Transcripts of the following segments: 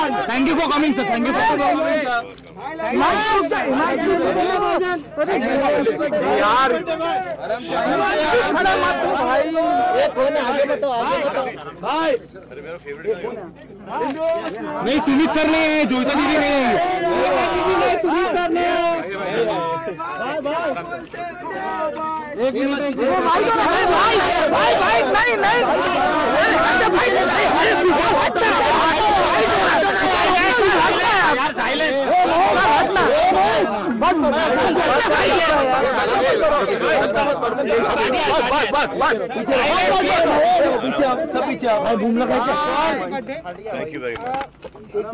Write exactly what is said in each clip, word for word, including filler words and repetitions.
Thank you for coming sir, thank you for coming यार। भाई नहीं, सुमित सर ने, जोगिता दीदी ने, सुमित सर ने। एक मिनट भाई भाई भाई नहीं नहीं यार साइलेंस बस बस पीछे सब पीछे घूम लगा। Thank you very much. इस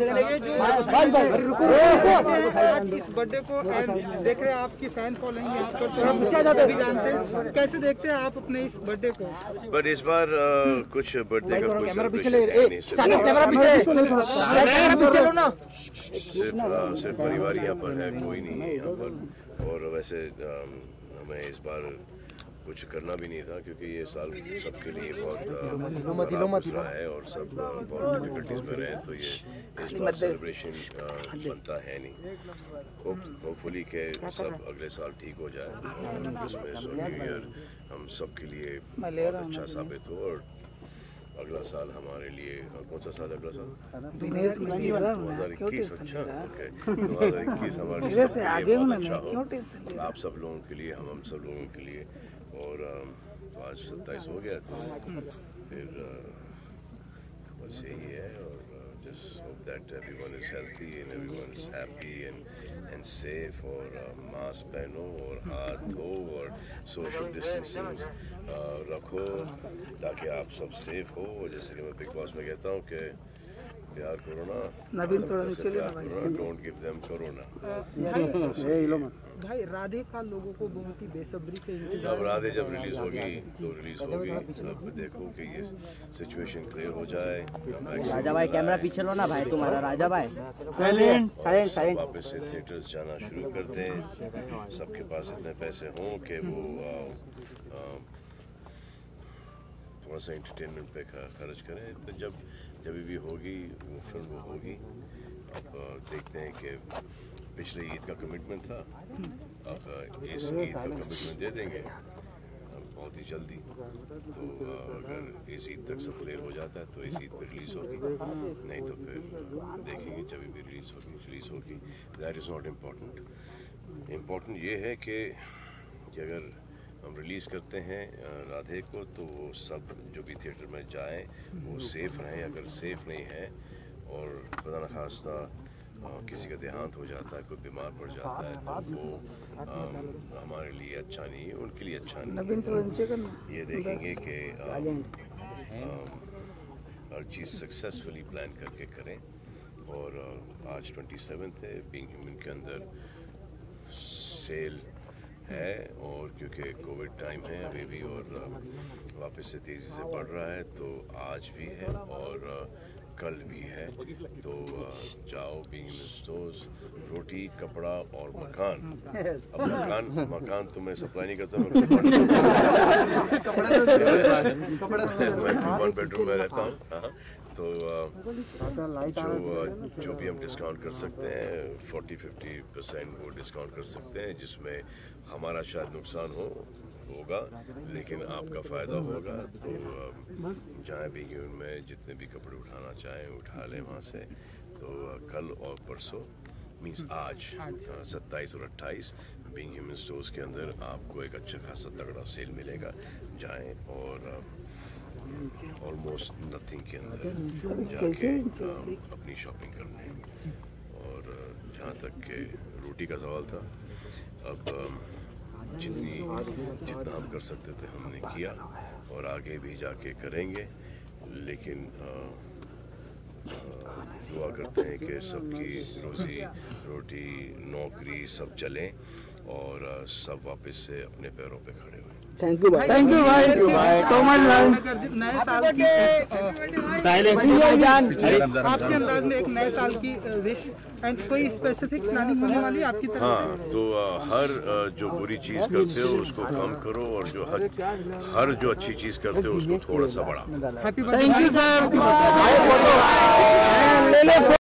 बर्थडे को देख रहे हैं, आपकी फैन फॉलोइंग यहाँ पर तो हम भी जानते हैं, कैसे देखते हैं आप अपने इस बर्थडे को? बट इस बार uh, कुछ बर्थडे का कुछ कैमरा पीछे celebration है नहीं, सिर्फ कैमरा पीछे पीछे लो ना। सिर्फ uh, सिर्फ परिवार यहाँ पर है, कोई नहीं है यहाँ पर। और वैसे um, हमें इस बार कुछ करना भी नहीं था, क्योंकि ये साल सबके लिए बहुत गुजरा है और सब बहुत डिफिकल्टीज में रहे, तो ये इस बार सेलिब्रेशन बनता है नहीं। होपफुली के सब अगले साल ठीक हो जाए और क्रिसमस और न्यू ईयर हम सबके लिए बहुत अच्छा साबित हो। और अगला साल हमारे लिए, कौन सा साल अगला साल? दो हज़ार इक्कीस। अच्छा, ओके, दो हज़ार इक्कीस हमारे लिए बहुत अच्छा हो, आप सब लोगों के लिए, हम हम सब लोगों के लिए। और तो आज सत्ताईस हो गया, तो फिर बस यही है। और just hope that everyone is healthy and everyone is happy and and safe. और मास्क पहनो और हाथ धो और सोशल डिस्टेंसिंग रखो, ताकि आप सब सेफ हो। जैसे कि मैं बिग बॉस में कहता हूँ कि प्यार करो ना, नवीन थोड़ा नीचे ले प्यार करो ना, डोंट गिव देम कोरोना। भाई राधे का लोगों को बहुत ही बेसब्री से इंतजार। अब राधे जब रिलीज होगी तो रिलीज होगी, अब देखो कि ये सिचुएशन क्लियर हो जाए। राजा भाई कैमरा पीछे लो ना भाई, तुम्हारा राजा भाई साइलेंट साइलेंट साइलेंट। वापस से थिएटर्स जाना शुरू कर दें, सबके पास इतने पैसे हों कि वो थोड़ा सा एंटरटेनमेंट पे खर्च करें। तो जब जब भी होगी वो फिल्म वो होगी। अब देखते हैं कि पिछले ईद का कमिटमेंट था, अब इस ईद का कमिटमेंट दे देंगे बहुत ही जल्दी। तो अगर इस ईद तक सब क्लियर हो जाता है तो इस ईद पर रिलीज़ होगी, नहीं तो फिर देखेंगे जब भी रिलीज़ होगी रिलीज़ होगी that is not important. Important ये है कि अगर हम रिलीज़ करते हैं राधे को, तो वो सब जो भी थिएटर में जाए वो सेफ़ रहें। अगर सेफ़ नहीं है और खुदा न खास्ता किसी का देहांत हो जाता है, कोई बीमार पड़ जाता है, तो वो आ, हमारे लिए अच्छा नहीं है, उनके लिए अच्छा नहीं है। ये देखेंगे कि हर चीज़ सक्सेसफुली प्लान करके करें। और आज ट्वेंटी सेवन्थ है, बीइंग ह्यूमन के अंदर सेल है, और क्योंकि कोविड टाइम है अभी भी और वापस से तेज़ी से बढ़ रहा है, तो आज भी है और कल भी है। तो जाओ बीइंग स्टोर्स, रोटी, कपड़ा और मकान। अब मकान मकान तो मैं सप्लाई नहीं करता, मैं वन बेडरूम में रहता हूँ। तो जो जो भी हम डिस्काउंट कर सकते हैं, फोर्टी फिफ्टी परसेंट वो डिस्काउंट कर सकते हैं, जिसमें हमारा शायद नुकसान हो होगा लेकिन आपका फ़ायदा होगा। तो जहाँ भी उनमें जितने भी कपड़े उठाना चाहें उठा लें वहाँ से। तो कल और परसों मीन्स आज सत्ताईस और अट्ठाईस बीइंग ह्यूमन स्टोर्स के अंदर आपको एक अच्छा खासा तगड़ा सेल मिलेगा। जाएं और ऑलमोस्ट नथिंग के अंदर जाके अपनी शॉपिंग करने। और जहाँ तक के रोटी का सवाल था, अब जितनी जितना हम कर सकते थे हमने किया और आगे भी जाके करेंगे। लेकिन आ, आ, दुआ करते हैं कि सबकी रोज़ी रोटी नौकरी सब चलें और आ, सब वापस से अपने पैरों पे खड़े हुए। थैंक यू भाई, थैंक यू भाई, सो मच भाई। नए साल की आपके अंदाज में एक नए साल की विश एंड कोई स्पेसिफिक प्लानिंग होने वाली है आपकी तरफ? हाँ, तो आ, हर आ, जो बुरी चीज़ करते हो उसको कम करो और जो हर हर जो अच्छी चीज़ करते हो उसको थोड़ा सा बढ़ाओ। Happy thank you sir.